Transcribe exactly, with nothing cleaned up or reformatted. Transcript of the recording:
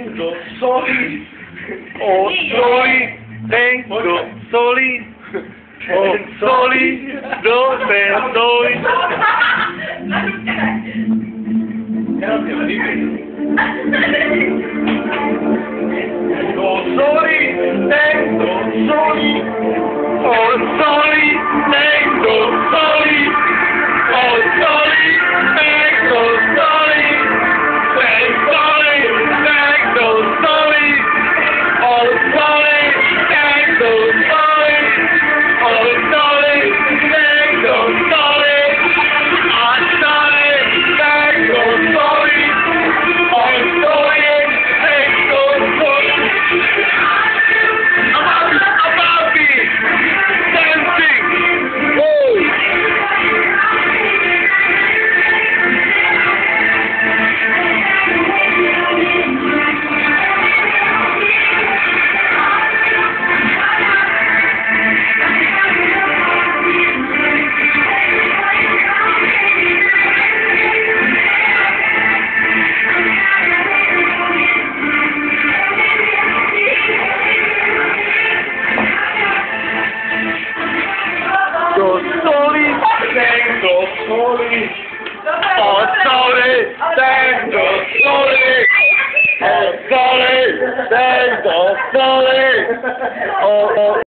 tengo soli, osoli, tengo soli, osoli, dove soy? Osoli, tengo soli, osoli, tengo soli, osoli, tengo soli, osoli, tengo soli, osoli, tengo soli, osoli, tengo soli, osoli, tengo soli, osoli, tengo soli. Ababi, ababi, dancing, woo! Tengo soli, tengo soli, oh soli, tengo soli, oh soli, tengo soli, oh, oh.